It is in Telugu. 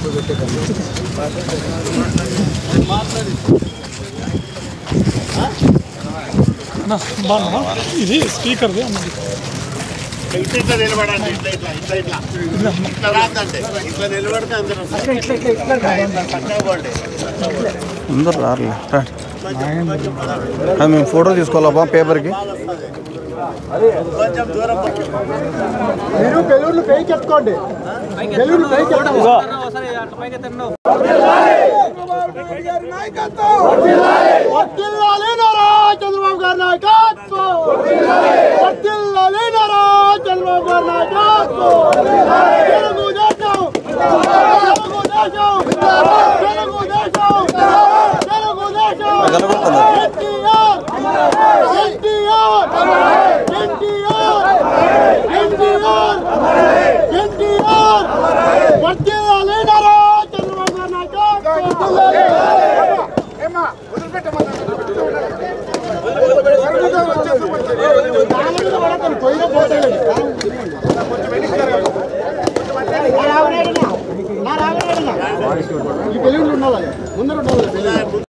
ఇది స్పీకర్ అందరు రారులే మేము ఫోటో తీసుకోవాలా పేపర్కి మీరు బెలూన్లు పైకి ఎత్తుకోండి బెలూన్లు పైకి చంద్రబాబు గారి నాయకత్వం వర్ధిల్లాలి నారా చంద్రబాబు గారి నాయకత్వం తెలుగుదేశం తెలుగుదేశం తెలుగుదేశం తెలుగుదేశం ఎన్టీఆర్ ఎన్టీఆర్ వర్ధిల్లాలి నారా చంద్రబాబు గారి నాయకత్వం ఈ బెలూన్లు ఉండాలి ముందర ఉండాలి